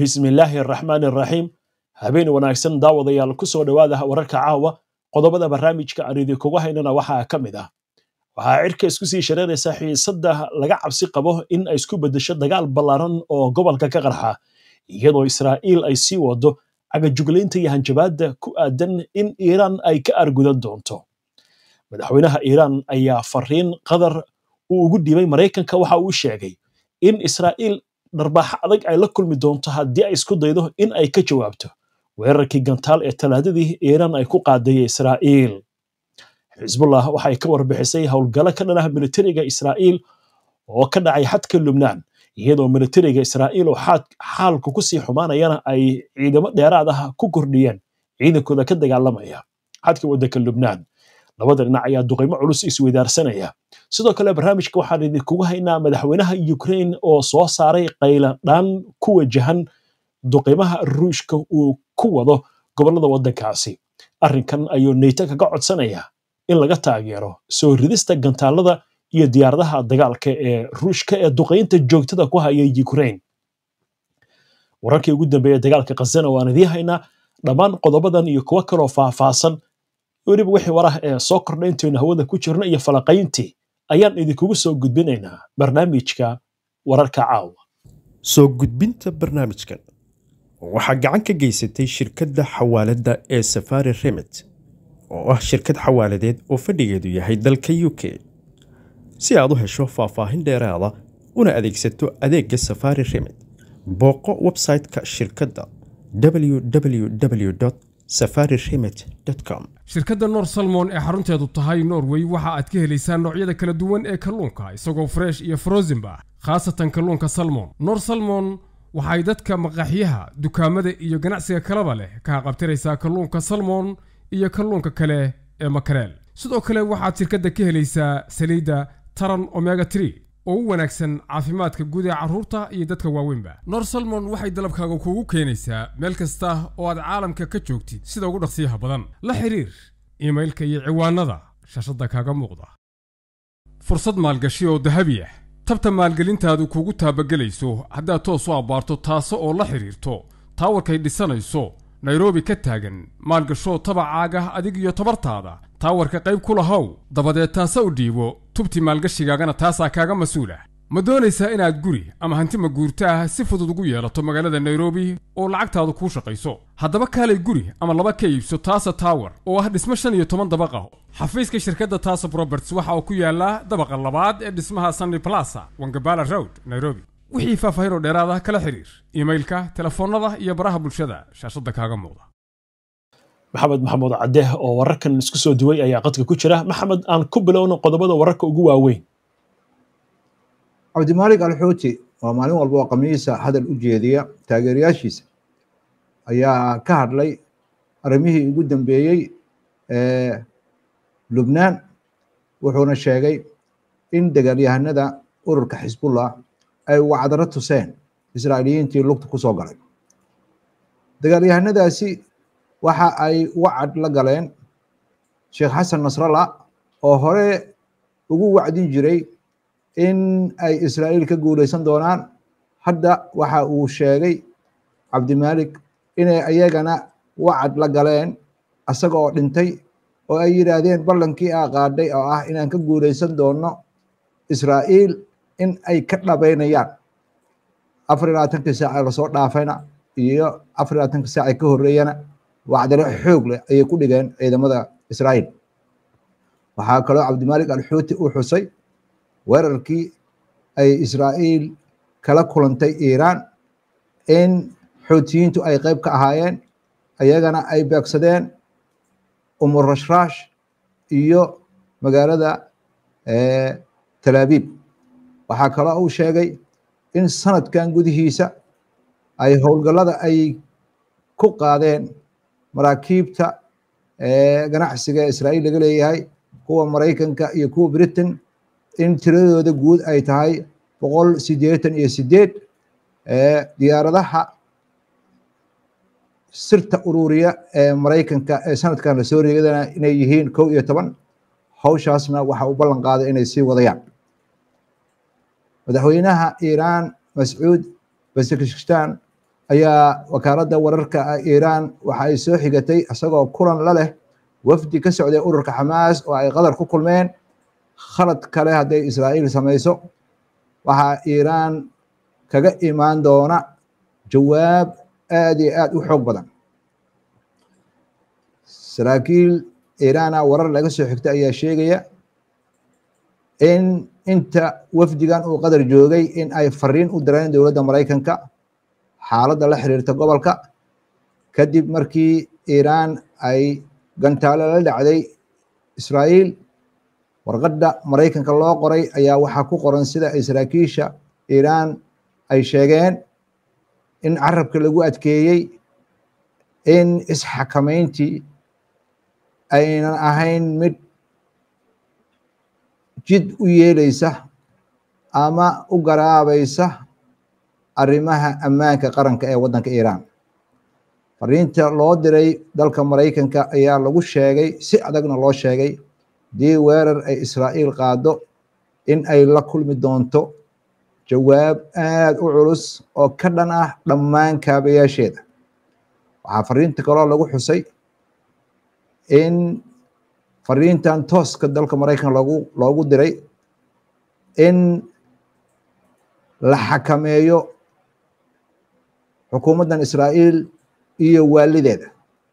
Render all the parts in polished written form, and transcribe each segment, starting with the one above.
بسم الله الرحمن الرحيم habeen wanaagsan daawadayaal ku soo dhawaada wararka caawa qodobada barnaamijka aan idinku haynana waxa ka mid ah waxa cirka isku sii shareeraysa xiisada laga cabsi qabo in ay isku bedesho dagaal ballaaran oo gobolka ka qarxa iyadoo Israa'iil ay sii wado agajugleynta iyo hanjabaadda ku aadan in Iiraan ay ka argudan doonto madaxweynaha Iiraan ayaa fariin qadar ugu dhibay Mareykanka waxa uu sheegay in Israa'iil darbaax adag ay la kulmi doonto haddii ay isku daydo in ay ka jawaabto weerarkii gantaal ee talaadadii Iiraan ay ku qaaday Israa'iil Hezbollah waxay ka warbixisay howlgalo ka dhanaha militariga Israa'iil oo ka dhacay xadka Lubnaan iyadoo militariga Israa'iil oo xaalku ku sii xumaanayana ay ciidamo dheeraad ah ku kordhiyeen ciidankooda ka dagaalamaya xadka waddanka Lubnaan labada dhinac ayaa duqeymo culus isweydaarsanaya sidoo kale barnaamijka waxaan idinku haynaa madaxweynaha Ukraine oo soo saaray qayladaan ku wajahan duqeymaha Ruushka uu ku wado gobolada waddankaasi arrinkan ayuu NATO kaga codsanaya in laga taageero soo ridista gantaalada iyo diyaaradaha dagaalka ee Ruushka ee duqeynta joogtada ku haya Ukraine wararkii ugu dambeeyay dagaalka Gaza waan idin haynaa dhammaan qodobadan iyo kuwa kale oo faahfaahsan weliba wixii warah ee soo kordhay intaanu hawada ku jirno iyo falaqayntii ayaan idinkugu soo gudbinaynaa barnaamijka wararka caawa soo gudbinta barnaamijkan waxaa gacan ka geysatay shirkadda xawaaladda ee Safari Remit oo ah shirkad xawaaladeed oo fadhigeedu yahay dalka UK si aad u hesho faahfaahin dheeraad ah una adeegsato adeegga Safari Remit booqo website-ka shirkadda www.safariremit.com shirkadda Nor Salmon ee xarunteedu tahay Norway waxa aad ka helaysaa noocyada kala duwan ee kalluunka isagoo fresh iyo frozen ba khaasatan kalluunka salmon Nor Salmon waxay dadka maqaaxiyaha dukaamada iyo ganacsiga kalaba leh ka qabtiraysaa kalluunka salmon iyo kalluunka kale ee makreel sidoo kale waxaad shirkadda ka helaysaa saliidda taran omega 3 oo u wanaagsan caafimaadka guud ee carruurta iyo dadka waaweynba Nor Salmon waxay dalabkaaga kugu keenaysaa meel kasta oo aad caalamka ka joogtid sida ugu dhaqsiyaha badan la xiriir emailka iyo ciwaanada shashada kaaga muuqda fursad maalgashi oo dahabi ah tabta maalgelintaadu kugu taabagelayso haddaad toos u abaarto taas oo la xiriirto taawarkay dhisanayso Nairobi ka taagan maalgasho tabacaaga adig iyo tabartaada taawarka qayb ku lahow dabadeed taas u dhiibo tubti maalgashigaagana taasa kaaga masuula ma doonaysaa inaad guri ama hanti ma guurtaa si fudud ugu yeelato magaalada Nairobi oo lacagtaadu ku shaqayso haddaba kaalay guri ama laba ka iibso taasa tower oo ah dhismo 15 dabaq ah xafiiska shirkadda Taasa Properties waxa uu ku yaala dabaqa labaad ee dhismaha Sunny Plaza Wangabala Road Nairobi wixii faahfaahin dheeraad ah kala xiriir emailka telefoonada iyo baraha bulshada shaashada kaaga muuqda maxamed Cadde oo wararkan isku soo duway ayaa qadka ku jira maxamed aan ku bilowno qodobada wararka ugu waaweyn Cabdimaalik Al-Xuuti waa maalin walba oo qamiisa hadal u jeediya taageerayaashiisa ayaa ka hadlay arrimihii ugu dambeeyay ee Lubnaan wuxuuna sheegay in dagaalyahanada ururka Hezbollah ay wacdaro tuseen Israa'iiliyiintii lugta ku soo galay dagaalyahanadaasi waxa ay wacd la galeen Sheekh Xasan Nasrallah oo hore ugu wacdin jiray in ay Israa'iil ka guuleysan doonaan hadda waxa uu sheegay Cabdimaalik inay ayagana wacd la galeen asagoo dhintay oo ay yiraahdeen ballankii qaaday oo ah inaan ka guuleysan doono Israa'iil in ay ka dhabeynayaan 24 saac la soo dhaafayna iyo 24 saac ka horeeyana wacdaro xoog leh ay ku dhigeen ciidamada Israa'iil waxa kale oo Cabdimaalik Al-Xuuti uu xusay weerarkii ay Israa'iil kala kulantay Iiraan in Xuutiyiintu ay qayb ka ahaayeen ayagana ay beegsadeen Rashrash iyo magaalada Tel Aviv waxa kale oo uu sheegay in sanadkan gudihiisa ay howlgallada ay ku qaadeen maraakiibta ganacsiga Israa'iil laga leeyahay kuwa Mareykanka iyo kuwa Britain in tiradooda guud ay tahay 188 diyaaradaha sirta ururiya ee Mareykanka ee sanadkan la soo reegayna inay yihiin 11 hawshaasna waxa uu ballan qaaday inay sii wadayaan madaxweynaha Iiraan Mas'uud Pezeshkian ayaa wakaaladda wararka Iiraan waxa ay soo xigatay isagoo kulan la leh wafdi ka socday ururka Xamaas oo ay qadar ku kulmeen khalad kale hadday Israa'iil samayso waxaa Iiraan kaga imaan doona jawaab aad iyo aad u xoog badan. saraakiil Iiraan warar laga soo xigtay ayaa sheegaya in inta wafdigan uu qadar joogay in ay fariin u direen dowladda Mareykanka xaaladda la xiriirta gobolka kadib markii Iiraan ay gantaalo la dhacday Israa'iil. warqadda Mareykanka loo qoray ayaa waxaa ku qoran sida ay saraakiisha Iiraan ay sheegeen in carabka lagu adkeeyey in isxakamayntii aynan ahayn mid jid u yeelaysa ama u garaabaysa arrimaha ammaanka qaranka ee waddanka Iiraan. fariinta loo diray dalka Mareykanka ayaa lagu sheegay si adagna loo sheegay dii weerar ay Israa'iil qaado in ay la kulmi doonto jawaab aad u culus oo ka dhan ah dhammaan kaabayaasheeda. waxaa fariinta kaloo lagu xusay in fariintan tooska dalka Mareykanka loogu diray in la xakameeyo xukuumaddan Israa'iil iyo waalideeda.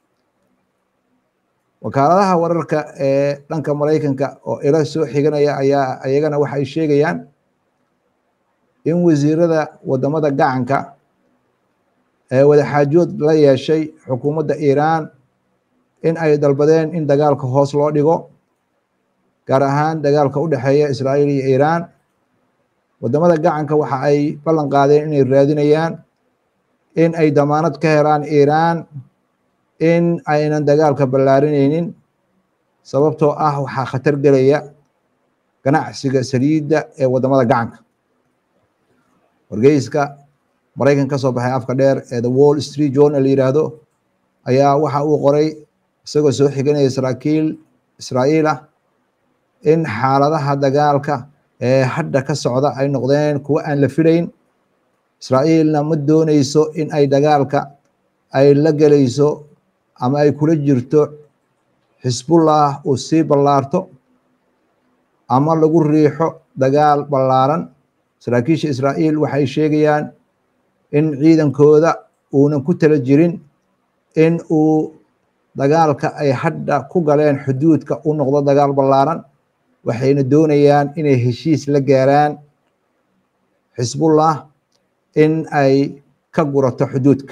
wakaaladaha wararka ee dhanka Mareykanka oo ila soo xiganaya ayaa ayagana waxay sheegayaan in wasiirada wadamada gacanka ee wadaxaajood la yeeshay xukuumadda Iiraan in ay dalbadeen in dagaalka hoos loo dhigo gaar ahaan dagaalka u dhexeeya Israa'iil iyo Iiraan. wadamada gacanka waxa ay ballan qaadeen inay raadinayaan in ay damaanad ka helaan Iiraan in aynan dagaalka ballaarinaynin sababtoo ah waxaa khatar gelaya ganacsiga saliidda ee wadamada gacanka. wargeyska Mareykanka ka soo baxay afka dheer ee The Wall Street Journal la yiraahdo ayaa waxa uu qoray isagoo soo xiganaya saraakiil Israa'iil ah in xaaladaha dagaalka ee hadda ka socda ay noqdeen kuwa aan la filayn. Israa'iilna ma doonayso in ay dagaalka ay la gelayso ama ay kula jirto Xisbullah uu sii ballaarto ama lagu riixo dagaal ballaaran. saraakiisha Israa'iil waxay sheegayaan in ciidankooda uunan ku tala jirin in uu dagaalka ay hadda ku galeen xuduudka u noqdo dagaal ballaaran, waxayna doonayaan inay heshiis la gaaraan Xisbullah in ay ka gurato xuduudka.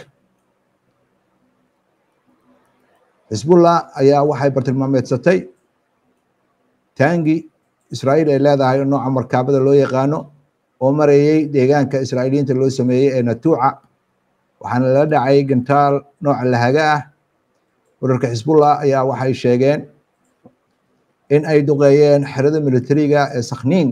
Xisbullah ayaa waxay bartilmaameedsatay taangi Israa'iil ay leedahay nooca markaabada loo yaqaano oo marayay deegaanka Israa'iiliyiinta loo sameeyey ee Natuuca, waxaana la dhacay gantaal nooca lahaga ah. ururka Xisbullah ayaa waxay sheegeen in ay duqeeyeen xerada militariga ee Sakhniin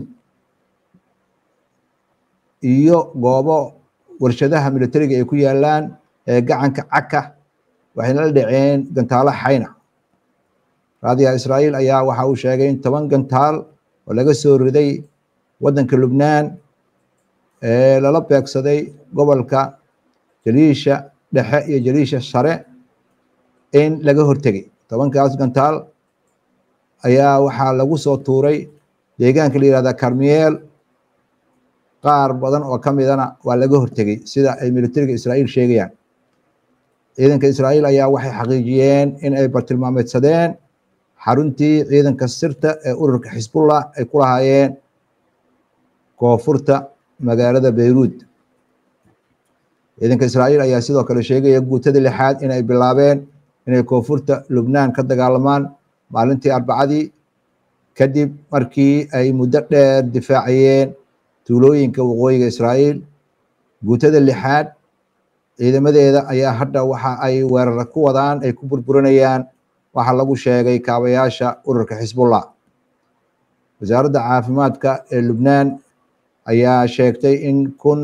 iyo goobo warshadaha militariga ay ku yaalaan ee gacanka Caka, waxayna la dhaceen gantaalo xayna. raadiyaha Israa'iil ayaa waxa uu sheegay in 10 gantaal oo laga soo riday waddanka Lubnaan ee lala beegsaday gobolka Jaliisha dhexe iyo Jaliisha sare in laga hortagay. 10kaas gantaal ayaa waxaa lagu soo tuuray deegaanka la yiraahdo Karmeel. qaar badan oo ka midana waa laga hortagay sida ay militariga Israa'iil sheegayaan. ciidanka Israa'iil ayaa waxay xaqiijiyeen in ay bartilmaameedsadeen xaruntii ciidanka sirta ee ururka Xisbullah ay ku lahaayeen koonfurta magaalada Beirut. ciidanka Israa'iil ayaa sidoo kale sheegaya guutada 6aad in ay bilaabeen inay koonfurta Lubnaan ka dagaalamaan maalintii Arbacadii kadib markii ay muddo dheer difaacayeen tuulooyinka waqooyiga Israa'iil. guutada 6aad ciidamadeeda ayaa hadda waxa ay weerar ku wadaan ay ku burburinayaan waxa lagu sheegay kaabayaasha ururka Xisbullah. wasaaradda caafimaadka ee Lubnaan ayaa sheegtay in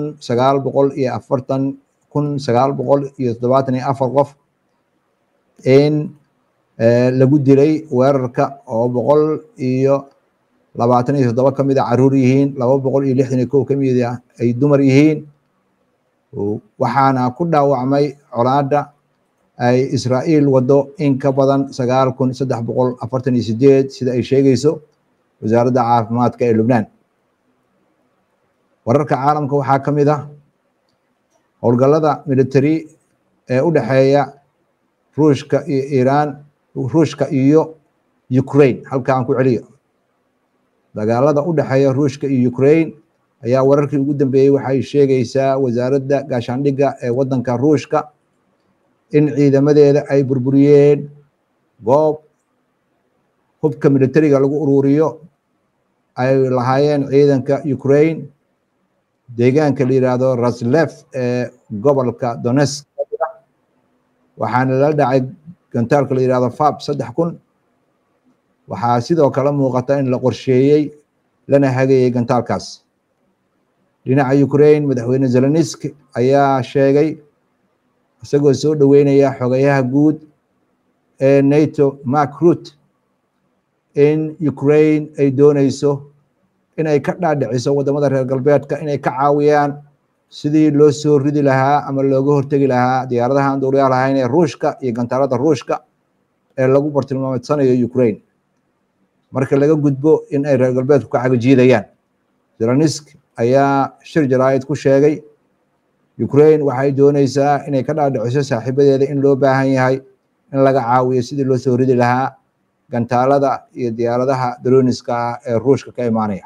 1974 qof in lagu dilay weerarka oo 127 ka mid ah caruur yihiin, 261 ka mid ah ay dumar yihiin. waxaana ku dhaawacmay colaadda ay Israa'iil wado in ka badan 9,348 sida ay sheegayso wasaaradda caafimaadka ee Lubnaan. wararka caalamka waxaa ka mid ah howlgallada military ee u dhexeeya Ruushka iyo Iiraan, Ruushka iyo Ukraine. halka aan ku celiyo dagaalada u dhexeeya Ruushka iyo Ukraine ayaa wararkii ugu dambeeyay waxay sheegaysaa wasaaradda gaashaandhigga ee waddanka Ruushka in ciidamadeeda ay burburiyeen goob hubka militariga lagu ururiyo ay lahaayeen ciidanka Ukraine deegaanka la yiraahdo Raslev ee gobolka Donetsk. waxaana la dhacay gantaalka la yiraahdo FAB 3000. waxaa sidoo kale muuqata in la qorsheeyay lana hagayay gantaalkaas. dhinaca Ukraine madaxweyne Zelensky ayaa sheegay isagoo soo dhaweynaya xogayaha guud ee NATO Mark Rutte in Ukraine ay doonayso in ay ka dhaadhiciso wadamada reer galbeedka inay ka caawiyaan sidii loo soo ridi lahaa ama looga hortagi lahaa diyaaradaha aan duuliyaha lahayn ee Ruushka iyo gantaalada Ruushka ee lagu bartilmaameedsanayo Ukraine. marka laga gudbo in ay reer galbeedku ka cagajiidayaan, Zelensky ayaa shir jaraa'id ku sheegay Ukraine waxay doonaysaa inay ka dhaadhiciso saaxiibadeeda in loo baahan yahay in laga caawiyo sidii loo soo ridi lahaa gantaalada iyo diyaaradaha droniska ee Ruushka ka imaanaya.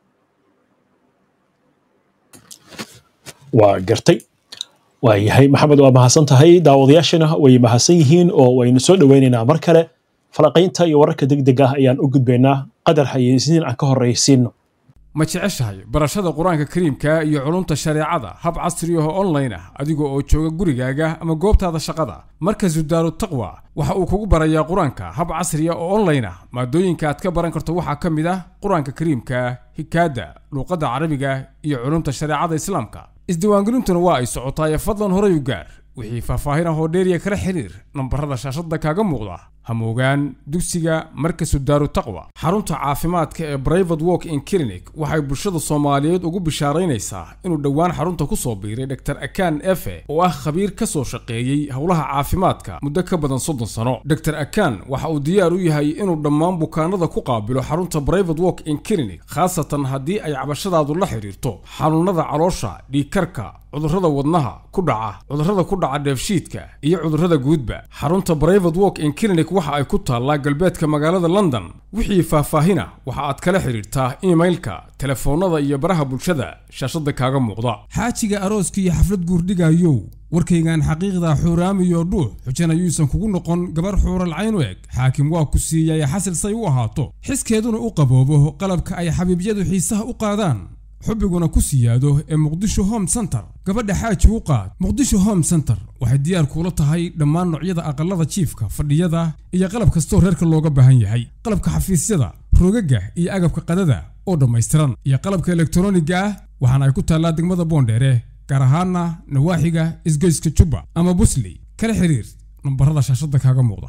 waa gartay. waa yahay maxamed, waa mahadsan tahay. daawadayaashana way mahadsan yihiin oo waynu soo dhaweynaynaa mar kale. falaqaynta iyo wararka degdega ah ayaan u gudbaynaa. qadar xayeysiin aan ka horreysiino. ma jeceshahay barashada qur-aanka kariimka iyo culumta shareecada hab casri ah oo online ah adigoo oo jooga gurigaaga ama goobtaada shaqada? markazu daaru taqwa waxa uu kugu barayaa qur-aanka hab casri ah oo online ah. maadooyinka aad ka baran karto waxaa ka mid ah qur-aanka kariimka, hikaada, luuqadda carabiga iyo culumta shareecada islaamka. isdiiwaangelintuna waa ay socotaa. fadlan horay u gaar. wixii faahfaahin ah oo dheeriya kala xiriir nambarada shaashada kaaga muuqda. hamoogaan dugsiga markazu daaru taqwa. xarunta caafimaadka ee Private Walk-in Clinic waxay bulshada Soomaaliyeed ugu bishaaraynaysaa inuu dhowaan xarunta ku soo biiray Dr. Akan Efe oo ah khabiir ka soo shaqeeyay howlaha caafimaadka muddo ka badan 30 sano. Dr. Akan waxa uu diyaar u yahay inuu dhammaan bukaanada ku qaabilo xarunta Private Walk-in Clinic, khaasatan haddii ay cabashadaadu la xiriirto xanuunada caloosha, dhiigkarka, cudurrada wadnaha ku dhaca, cudurrada ku dhaca dheefshiidka iyo cudurrada guudba. xarunta Private Walk-in Clinic waxa ay ku taallaa galbeedka magaalada London. wixii faahfaahina waxa aad kala xiriirtaa emailka, telefoonada iyo baraha bulshada shaashada kaaga muuqda. xaajiga arooska iyo xaflad guurdhigayow, warkaygan xaqiiqda xuuraamiyo dhuux xujana yuusan kugu noqon gabar xuural cayn u eg. xaakim waa ku siiyay xasil say u ahaato, xiskeeduna u qaboobo qalabka ay xabiibyadu xiisaha u qaadaan, xubbiguna ku siyaado ee Muqdisho Home Center. gabadha xaaji u qaad. Muqdisho Home Center waxay diyaar kula tahay dhammaan noocyada aqalada jiifka, fadhiyada iyo qalab kastoo reerka looga baahan yahay. qalabka xafiisyada, rogaga iyo agabka qadada oo dhammaystiran iyo qalabka elektarooniga ah. waxaana ay ku taallaa degmada Boondheere, gaar ahaana nawaaxiga isgoyska Jubba ama Busley. kala xiriir nambarada shaashada kaaga muuqda.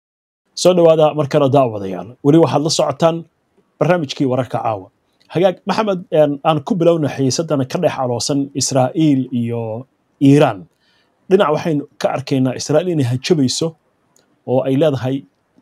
soo dhawaada mar kale daawadayaal. weli waxaad la socotaan barnaamijkii wararka caawa. hagaag maxamed, aan ku bilowna xiisadan ka dhex aloosan Israa'iil iyo Iiraan. dhinac waxaynu ka arkaynaa Israa'iil inay hajabayso oo ay leedahay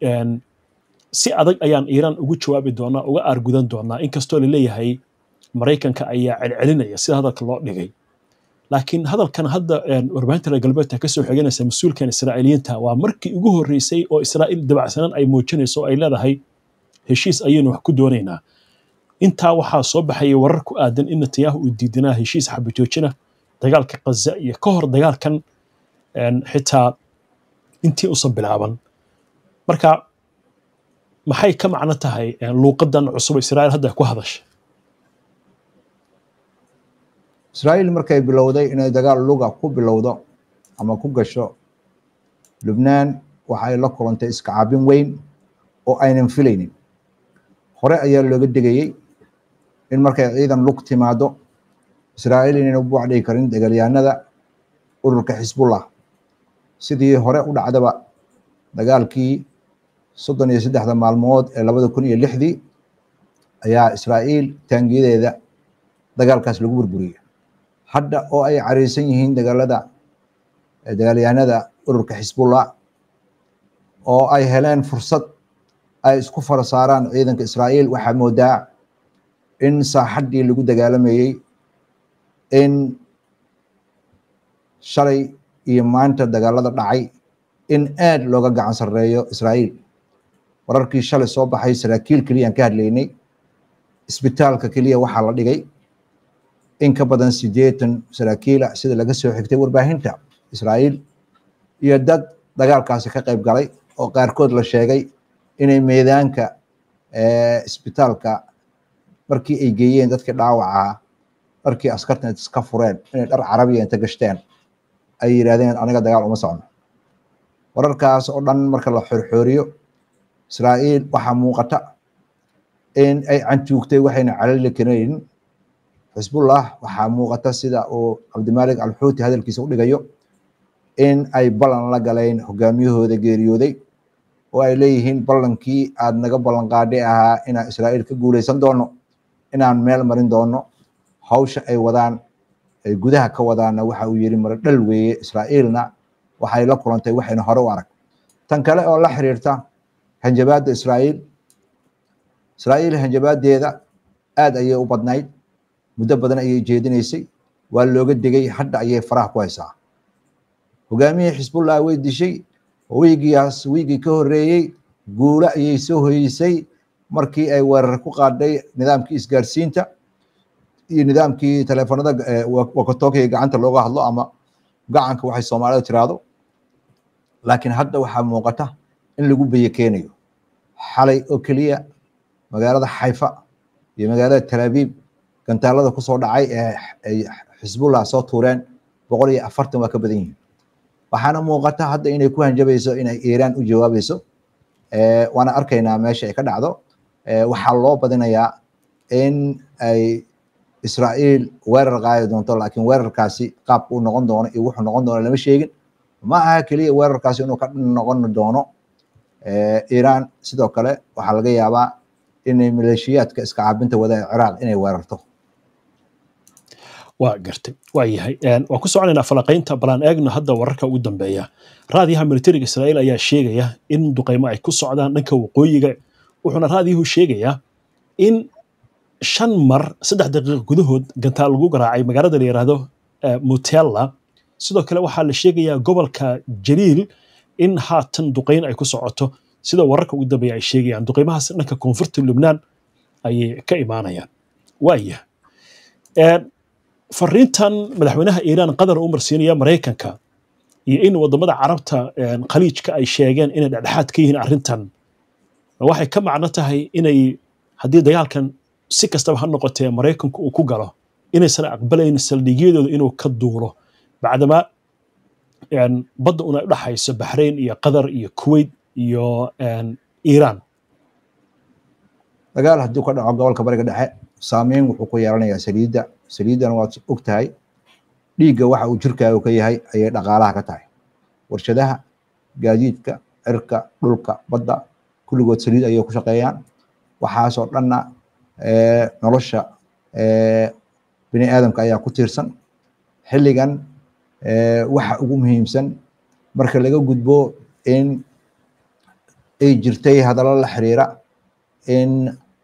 si adag ayaan Iiraan ugu jawaabi doonaa, uga aargudan doonaa, inkastoo la leeyahay Maraykanka ayaa celcelinaya sida hadalka loo dhigay. laakiin hadalkan hadda warbaahinta reer galbeedka ka soo xiganaysa mas'uulkan Israa'iiliyiinta waa markii ugu horreysay oo Israa'iil dabacsanan ay muujinayso oo ay leedahay heshiis ayaynu wax ku doonaynaa. intaa waxaa soo baxaya warar ku aadan in Netanyahu uu diidanaa heshiis xabajoojina dagaalka Gaza iyo ka hor dagaalkan xitaa intii uusan bilaaban. marka maxay ka macno tahay luuqadan cusub Israa'iil hadda ku hadashay? Israa'iil markay bilowday inay dagaal luga ku bilowdo ama ku gasho Lubnaan, waxay la kulantay iska caabin weyn oo aynan filaynin. hore ayaa looga digayay in markay ciidan lug timaado Israa'iil inay u buuxday karin dagaalyahanada ururka Xisbullah. sidii hore u dhacdaba dagaalkii 33 maalmood ee 2006 ayaa Israa'iil taangiyadeeda dagaalkaas lagu burburiyay. hadda oo ay careysan yihiin dagaalyahanada ururka xisbullah oo ay heleen fursad ay isku fara saaraan ciidanka Israa'iil. waxaa moodaa in saaxadii lagu dagaalamayay in shalay iyo maanta dagaalada dhacay in aad looga gacan sareeyo Israa'iil. wararkii shalay soo baxay saraakiil kaliya aan ka hadlaynay, isbitaalka kaliya waxaa la dhigay in ka badan 80 saraakiil sida laga soo xigtay warbaahinta Israa'iil iyo dad dagaalkaasi ka qayb galay oo qaarkood la sheegay inay meedaanka isbitaalka markii ay geeyeen dadka dhaawaca markii askarta iska fureen inay dhar carabiya inta gashteen ay yiraahdeen aniga dagaal uma socno. wararkaas oo dhan marka la xorxooriyo Israa'iil waxaa muuqata in ay cantuugtay waxayna calali kareen xisbullah. waxaa muuqata sida uu Cabdimalik al-Xuuti hadalkiisa u dhigayo in ay ballan la galeen hogaamiyahooda geeriyooday oo ay leeyihiin ballankii aad naga ballan qaaday ahaa inaan Israa'iil ka guuleysan doono, inaan meel marin doono. hawsha ay wadaan ay gudaha ka wadaana waxa uu yiri mar dhal weeye. Israa'iilna waxay la kulantay waxayna hore u arag. tan kale oo la xiriirta hanjabaadda Israa'iil hanjabaadeeda aad ayay u badnayd, muddo badan ayay jeedinaysay, waa looga digay, hadda ayay faraha ku haysaa. hogaamiyihii xisbullah way dishay, wiigii ka horeeyey guulo ayay soo hoysay markii ay weerar ku qaaday nidaamkii isgaarsiinta iyo nidaamkii telefoonada wakatookiga gacanta looga hadlo ama gacanka waxay Soomaalidu tiraahdo. laakiin hadda waxaa muuqata in lagu beeyakeenayo. xalay oo kaliya magaalada Xayfa iyo magaalada Tel Aviv gantaalada ku soo dhacay ay xisbullah soo tuureen 140 waa ka badan yihiin. waxaana muuqata hadda inay ku hanjabayso inay Iiraan u jawaabayso. waana arkaynaa meesha ay ka dhacdo. waxaa loo badinayaa in ay Israa'iil weerar qaadi doonto, laakiin weerarkaasi qaabku uu noqon doono iyo wuxuu noqon doono lama sheegin. ma aha kaliya weerarkaasi inuu ka noqon doono Iiraan, sidoo kale waxaa laga yaabaa inay maleeshiyaadka iska caabinta wada Ciraaq inay weerarto. waa gartay. waa yahay waan ku soconaynaa falaqaynta balan eegno hadda wararka ugu dambeeya. raadiyaha militariga Israa'iil ayaa sheegaya in duqeymo ay ku socdaan dhanka waqooyiga, wuxuuna raadiyuhu sheegayaa in 5 mar 3 daqiiqo gudahood gantaal lagu garaacay magaalada la yiraahdo Mutella. sidoo kale waxaa la sheegayaa gobolka Jaliil in haatan duqeyn ay ku socoto, sida wararka ugu dambeeya ay sheegayaan. duqeymahaas dhanka koonfurta Lubnaan ayay ka imaanayaan. waaya fariintan madaxweynaha Iiraan qadar u marsiinaya Mareykanka iyo in wadamada Carabta khaliijka ay sheegeen inay dhexdhexaad ka yihiin arrintan, waxay ka macno tahay inay haddii dagaalkan si kastaba ha noqotee Mareykanku uu ku galo inaysan aqbalayn saldhigyadooda inuu ka duulo, bacdama badda una u dhaxayso Bahrain iyo Qatar iyo Kuwait iyo Iiraan. dagaal haddii ka dhaco gobolka bariga dhexe saameyn wuxuu ku yeelanayaa saliidana waad ogtahay dhiigga waxa uu jirkaaga ka yahay ayay dhaqaalaha ka tahay. warshadaha, gaadiidka, cirka, dhulka, badda kulligood saliid ayay ku shaqeeyaan. waxaasoo dhanna nolosha bini aadamka ayaa ku tiirsan. xilligan waxa ugu muhiimsan marka laga gudbo in ay jirtay hadallo la xiriira in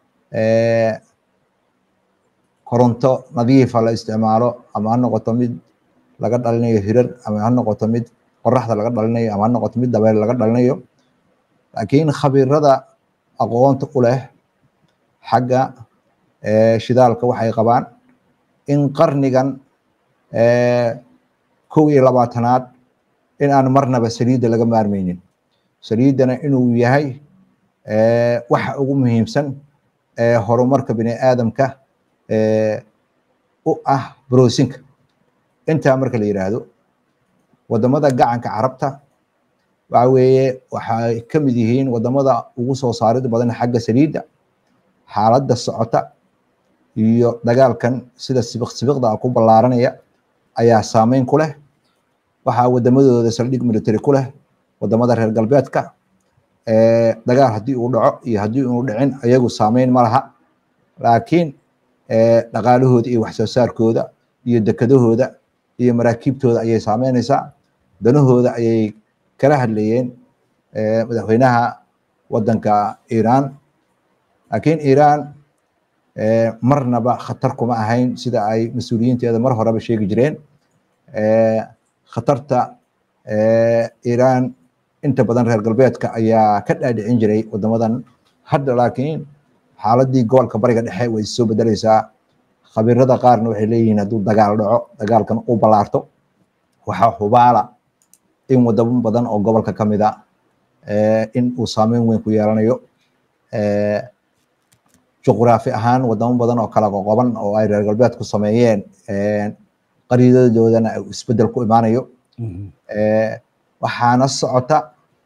koronto nadiifa la isticmaalo, ama ha noqoto mid laga dhalinayo hirar, ama ha noqoto mid qoraxda laga dhalinayo, ama ha noqoto mid dabeel laga dhalinayo. laakiin khabiirada aqoonta u leh xagga shidaalka waxay qabaan in qarnigan 21aad in aan marnaba saliidda laga maarmaynin. saliiddana inuu yahay waxa ugu muhiimsan horumarka bini aadamka u ah broosinka. intaa marka la yiraahdo wadamada gacanka Carabta waxa weeye waxay ka mid yihiin wadamada ugu soo saarid badan xagga saliidda. xaaladda socota iyo dagaalkan sida sibiqda ku ballaaranaya ayaa saameyn ku leh. waxaa wadamadooda saldhig military ku leh wadamada reer galbeedka. dagaal haddii uu dhaco iyo haddii uu dhicin ayagu saameyn ma laha, laakiin dhaqaalahooda iyo wax soo saarkooda iyo dekadahooda iyo maraakiibtooda ayay saameynaysaa danahooda ayay kala hadlayeen madaxweynaha waddanka Iiraan laakiin Iiraan marnaba khatar kuma ahayn sida ay mas'uuliyiinteeda mar horeba sheegi jireen khatarta Iiraan inta badan reer galbeedka ayaa ka dhaadhicin jiray wadamadan hadda laakiin xaaladii gobolka bariga dhexe way soo bedelaysaa khabiirada qaarna waxay leeyihiin hadduu dagaal dhaco dagaalkan uu ballaarto waxaa hubaala in wadamo badan oo gobolka ka mid ah in uu saameyn weyn ku yeelanayo juqraafi ahaan wadamo badan oo kala qoqoban oo ay reer galbeedku sameeyeen qariidadoodana isbedel ku imaanayo waxaana socota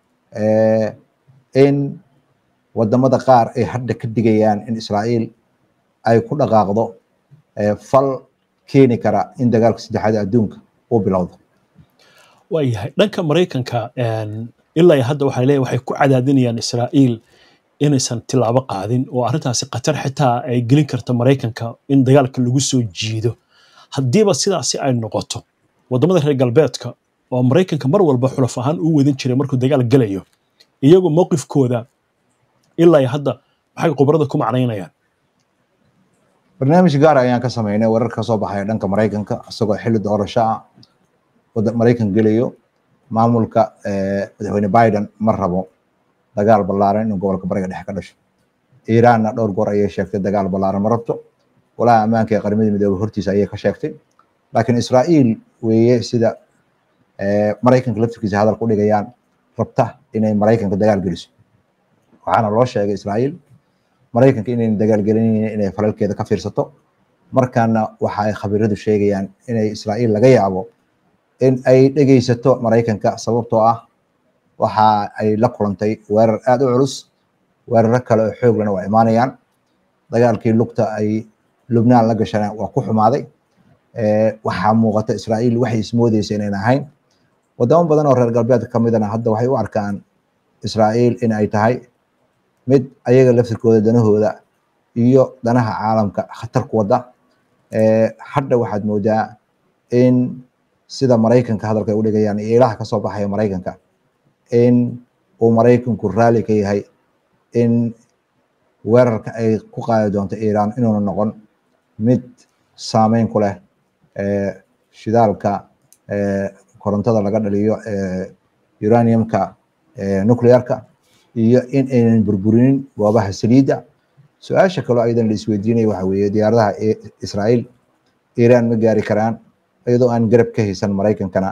in wadamada qaar ay hadda ka digayaan in Israa'iil ay ku dhaqaaqdo fal keeni kara in dagaalka saddexaad adduunka uu bilowdo waayahay dhanka Mareykanka ilaa hadda waxay ku cadaadinayaan Israa'iil inaysan tilaabo qaadin oo arrintaasi qatar xitaa ay gelin karto Mareykanka in dagaalka lagu soo jiido haddiiba sidaasi ay noqoto wadamada reer galbeedka oo Mareykanka mar walba xulaf ahaan u wadin jiray markuu dagaal galayo iyagu mowqifkooda ilaa hadda maxay khibrada ku macnaynayaan barnaamij gaar ah ayaan ka sameynay warar ka soo baxay dhanka Mareykanka asagoo xilli doorasho ah waddan Mareykan galayo maamulka madaxweyne Biden ma rabo dagaal ballaaran in gobolka bariga dhexe ka dhasho Iiraanna dhowr goor ayay sheegtay dagaal ballaaran ma rabto walaa ammaanka qaramada midoobay hortiisa ayay ka sheegtay laakiin Israa'iil weeye sida Mareykanka laftirkiisa hadal ku dhigayaan rabta inay Mareykanka dagaal geliso waxaana loo sheegay Israa'iil Mareykanka inay dagaal gelinayeen inay falalkeeda ka fiirsato markaana waxa ay khabiiradu sheegayaan inay Israa'iil laga yaabo in ay dhageysato Mareykanka sababtoo ah waxa ay la kulantay weerar aad u culus weerar kale oo xoog leh waa imaanayaan dagaalkii lugta ay Lubnaan la gashanay waa ku xumaaday waxa muuqata Israa'iil waxay ismoodayeen inay ahayn wadamo badan oo reer galbeedka kamidana hadda waxay u arkaan Israa'iil in ay tahay mid ayaga laftirkooda danahooda iyo danaha caalamka khatar ku wada hadda waxaad moodaa in sida Mareykanka hadalka ay u dhigayaan iyo ilaha ka soo baxaya Mareykanka in uu Mareykanku raali ka yahay in weerarka ay ku qaadi doonto Iiraan inuu noqon mid saameyn ku leh shidaalka korontada laga dhaliyo uraniumka nuclearka iyo in aynan burburinin goobaha saliidda su-aasha kaloo aydan la isweydiinaya waxa weeye diyaaradaha Israa'iil Iiraan ma gaari karaan iyadoo aan garab ka haysan Mareykankana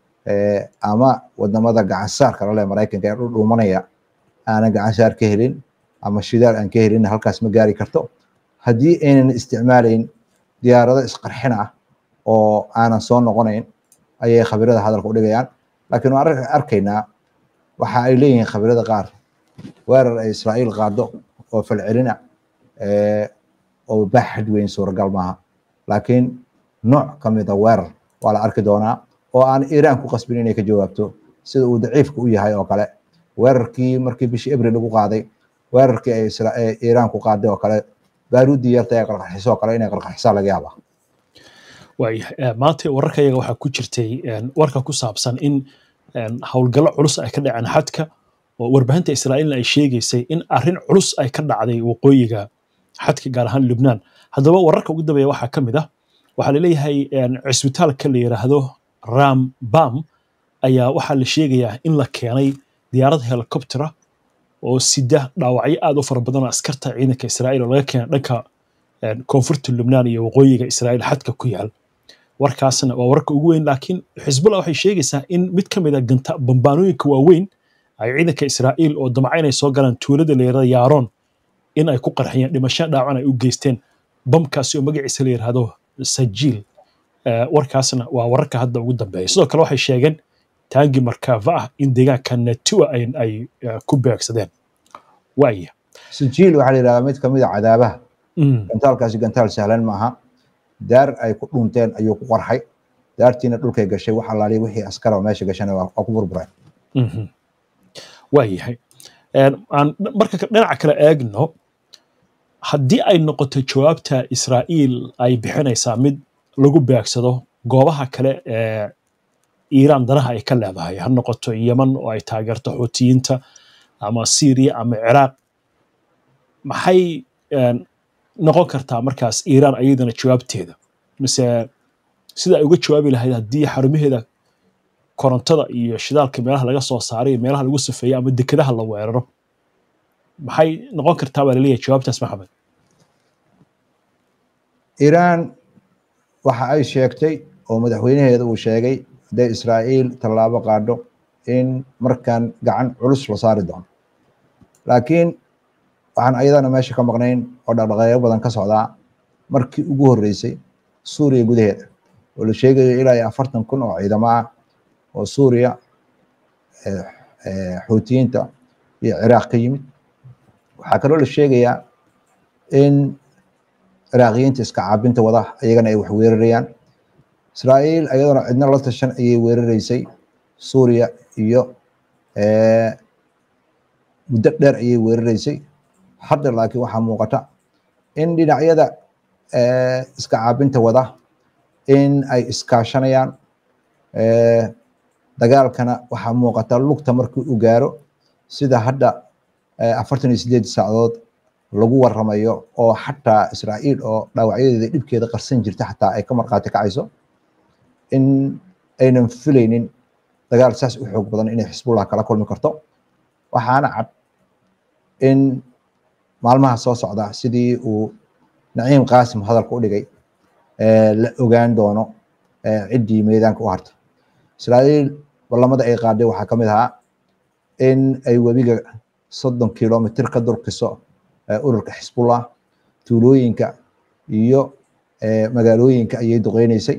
ama wadamada gacansaarka la leh Mareykanka ee dhuumanaya aanan gacansaar ka helin ama shidaal aan ka helin halkaas ma gaari karto haddii aynan isticmaalayn diyaarado isqarxin ah oo aanan soo noqonayn ayay khabiirada hadalka u dhigayaan laakiin waan arkaynaa waxa ay leeyihiin khabiirada qaar weerar ay Israa'iil qaado oo falcelina oo baaxad weyn suuragal maaha laakiin nooc ka mid ah weerar waa la arki doonaa oo aan Iiraan ku qasbin inay ka jawaabto sida uu daciifka u yahay oo kale weerarkii markii bishii Abriil lagu qaaday weerarkii ay Iiraan ku qaaday oo kale baaruudi yarta ay qarxayso oo kale inay qarxaysaa laga yaabaa maanta wararkayaga waxaa ku jirtay warka ku saabsan in howlgallo culus ay ka dhaceen xadka oo warbaahinta Israa'iilna ay sheegaysay in arrin culus ay ka dhacday waqooyiga xadka gaar ahaan Lubnaan haddaba wararka ugu dambeeya waxaa ka mid ah waxaa la leeyahay cisbitaalka la yiraahdo Rambam ayaa waxaa la sheegayaa in la keenay diyaarad helicopter oo sida dhaawacyo aad u fara badan askarta ciidanka Israa'iil oo laga keenay dhanka koonfurta Lubnaan iyo waqooyiga Israa'iil xadka ku yaal warkaasna waa warka ugu weyn laakiin Xisbullah waxay sheegaysaa in mid ka mid ah bambaanooyinka waaweyn ay ciidanka Israa'iil oo damacay soo galaan tuulada la yiraahdo Yaron in ay ku qarxiyeen dhimasho dhaawac ay u geysteen bamkaasi oo magaciisa la yiraahdo Sajiil warkaasna waa wararka hadda ugu dambeeya sidoo kale waxay sheegeen taangi markaava ah in deegaanka Natua ay ku beegsadeen waaya Sajiil waxa la yiraahdaa mid ka mid ah cadaabaha gantaalkaasi gantaal sahlan maaha daar ay ku dhunteen ayuu ku qarxay daartiina dhulkay gashay waxa laaliy wixii askar oo meesha gashan waa ku burburay waayahay aan marka dhinaca kale eegno haddii ay noqoto jawaabta Israa'iil ay bixinaysaa mid lagu beegsado goobaha kale ee Iiraan danaha ay ka leedahay ha noqoto Yemen oo ay taageerto Xuutiyiinta ama Syria ama Ciraaq maxay noqon kartaa markaas Iiraan ayadana jawaabteeda mise sida ay uga jawaabi lahayd haddii xarumaheeda korontada iyo shidaalka meelaha laga soo saaray meelaha lagu safeeyay ama dekedaha la weeraro maxay noqon kartaa baa leeyahay jawaabtaas Maxamed Iiraan waxa ay sheegtay oo madaxweynaheeda uu sheegay haday Israa'iil tallaabo qaado in markan gacan culus la saari doono laakiin waxaan ayadana meesha ka maqnayn oo dhaqdhaqaaqyo badan ka socda markii ugu horeysay Suuriya gudaheeda oo la sheegayo ilaa 40,000 oo ciidamo ah oo Suuriya Xuutiyiinta iyo Ciraaq ka yimid waxa kaloo la sheegayaa in Iraaqiyiinta iska caabinta wada ayagana ay wax weerarayaan Israa'iil ayadana cidna la tashan ayay weeraraysay Suuriya iyo muddo dheer ayay weeraraysay hadda laakiin waxa muuqata in dhinacyada iska caabinta wada in ay iskaashanayaan dagaalkana waxa muuqata lugta markii uu gaaro sida hadda 48 saacadood lagu waramayo oo xataa Israa'iil oo dhaawacyadeeda dhibkeeda qarsan jirta xataa ay ka marqaati kacayso in aynan filaynin dagaal saas u xoog badan inay Xisbullah kala kulmi karto waxaana cad in maalmaha soo socda sidii uu Naciim Qaasim hadalka u dhigay la ogaan doono cidii meedaanka u harta Israa'iil ballamada ay qaaday waxa kamid ahaa in ay webiga 30 kilomitir ka durkiso ururka Xisbullah tuulooyinka iyo magaalooyinka ayay duqeynaysay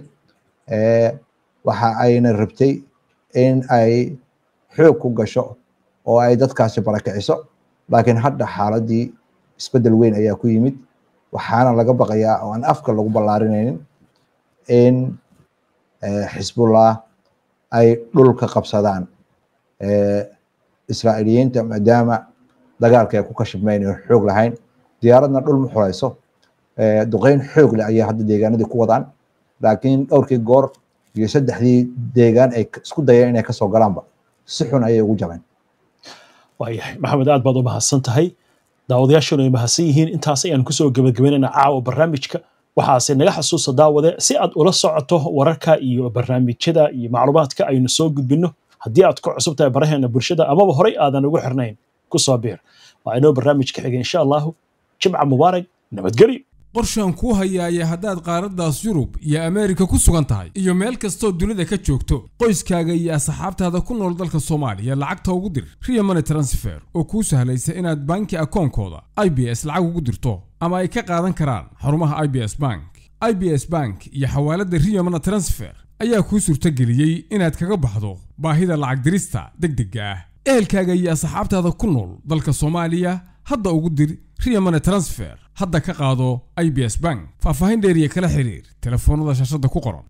waxa ayna rabtay in ay xoog ku gasho oo ay dadkaasi barakiciso laakiin hadda xaaladii isbedel weyn ayaa ku yimid waxaana laga baqayaa oo aan afka lagu ballaarinaynin in Xisbullah ay dhulka qabsadaan Israa'iiliyiinta maadaama dagaalka ay ku kashibmeen oo xoog lahayn diyaaradna dhul ma xurayso duqeyn xoog leh ayaa hadda deegaanadii ku wadaan laakiin dhowrkii goor iyo saddexdii deegaan ay isku dayeen inay ka soo galaanba si xun ayay ugu jabeen waayahay Maxamed aad baad u mahadsan tahay daawadayaashuna ay mahadsan yihiin intaas ayaan kusoo gabagabeynayna caawa barnaamijka waxaase naga xasuusta daawade si aad ula socoto wararka iyo barnaamijyada iyo macluumaadka aynu soo gudbino haddii aad ku cusub tahay baraheena bulshada amaba horay aadan ugu xirnayn ku soo biir waa inoo barnaamijka xiga insha Allah jimca mubaarak nabadgelyo qorshaan ku hayaaya haddaad qaaraddaas Yurub iyo Ameerika ku sugan tahay iyo meel kastoo dunida ka joogto qoyskaaga iyo asxaabtaada ku nool dalka Soomaaliya lacagta ugu dir Ria Money Transfer oo kuu sahlaysa inaad banki akoonkooda IBS lacag ugu dirto ama ay ka qaadan karaan xarumaha IBS Bank iyo xawaalada Ria Money Transfer ayaa kuu suurtageliyay inaad kaga baxdo baahida lacag dirista degdegga ah ehelkaaga iyo asxaabtaada ku nool dalka Soomaaliya hadda ugu dir Ria Money Transfer hadda ka qaado IBS Bank faafahin dheer iyo kala xiriir telefoonada shaashada ku qoran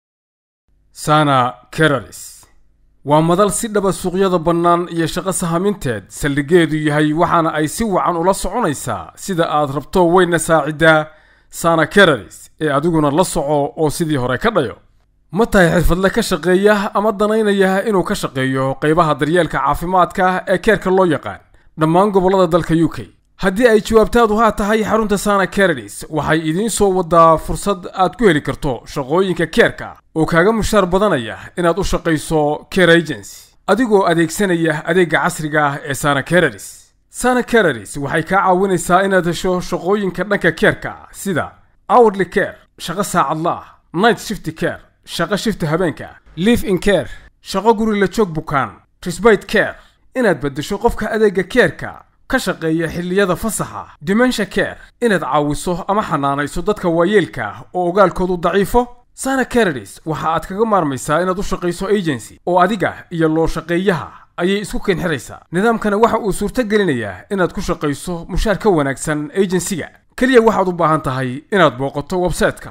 Sana Keralis waa madal si dhaba suuqyada bannaan iyo shaqo sahaminteed saldhigeedu yahay waxaana ay si wacan ula soconaysaa sida aad rabto weyna saacida Sana Keralis ee adiguna la soco oo sidii hore ka dhayo ma tahay xirfadle ka shaqeeya ama danaynaya inuu ka shaqeeyo qaybaha daryeelka caafimaadka ee keerka loo yaqaan dhammaan gobolada dalka UK haddii ay jawaabtaadu haa tahay xarunta Sana Keralis waxay idiin soo wadaa fursad aad ku heli karto shaqooyinka keerka oo kaaga mushaar badanaya inaad u shaqayso care agency adigoo adeegsanaya adeegga casriga ah ee Sana Keralis Sana Keralis waxay kaa caawinaysaa inaad hesho shaqooyinka dhanka keerka sida hourly care shaqo saacadla ah night shift care shaqo shifta habeenka live in care shaqo guri la joog bukaan respite care inaad bedesho qofka adeegga keerka ka shaqeeya xilliyada fasaxa dementia care inaad caawiso ama xanaanayso dadka waayeelka oo ogaalkoodu daciifo Sana Keralis waxa aad kaga maarmaysaa inaad u shaqayso agency oo adiga iyo loo shaqeeyaha ayay isku keen xiraysaa nidaamkana waxa uu suurta gelinayaa inaad ku shaqayso mushaar ka wanaagsan agency-ga kaliya waxaad u baahan tahay inaad booqato website-ka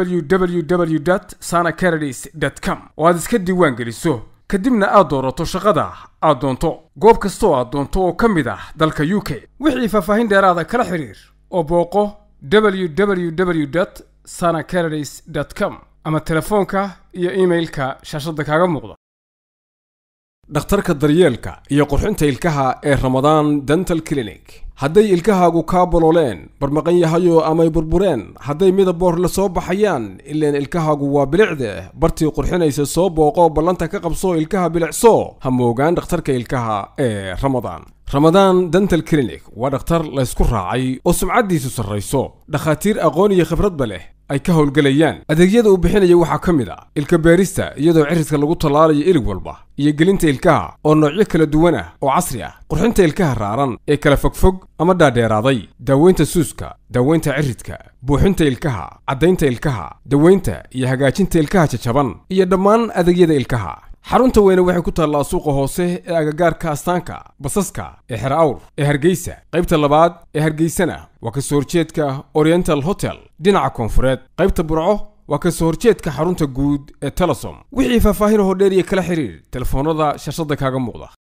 www.sanakeralis.com oo aad iska diiwaan geliso kadibna aad doorato shaqada aad doonto goob kastoo aad doonto oo ka mid ah dalka UK wixii faahfaahin dheeraada kala xiriir oo booqo www sanacararies.com ama telefoonka iyo emailka shaashada kaaga muuqda. dhakhtarka daryeelka iyo qurxinta ilkaha ee Ramadan Dental Clinic. hadday ilkahaagu ka bololeen barmaqan yahayo ama ay burbureen, hadday midab la soo baxayaan, ileen ilkahaagu waa bilicde, bartii qurxinaysa soo booqo ballanta ka qabso ilkaha bilicso. ha moogaan dhakhtarka ilkaha ee Ramadan Dental Clinic waa dhakhtar la isku raacay oo sumcadiisu sarreyso, dhakhaatiir aqoon iyo khibrad leh ay ka howlgalayaan. adeegyada uu bixinaya waxaa ka mid ah ilka beerista iyadoo cirridka lagu tallaalayo ilig walba, iyo gelinta ilkaha oo noocyo kala duwan ah oo casri ah, qurxinta ilkaha raaran ee kala fogfog ama dhaadheeraaday, daaweynta suuska, daaweynta cirridka, buuxinta ilkaha, caddaynta ilkaha, daweynta iyo hagaajinta ilkaha jajaban, iyo dhammaan adeegyada ilkaha. xarunta weyne waxay ku taallaa suuqa hoose ee agagaarka astaanka basaska ee Xera Awr ee Hargeysa. qaybta labaad ee Hargeysana waa ka soo horjeedka Oriental Hotel dhinaca koonfureed. qaybta Burco waa ka soo horjeedka xarunta guud ee Telesom. wixii faahfaahin oo dheer iyo kala xiriir telefoonada shaashada kaaga muuqda.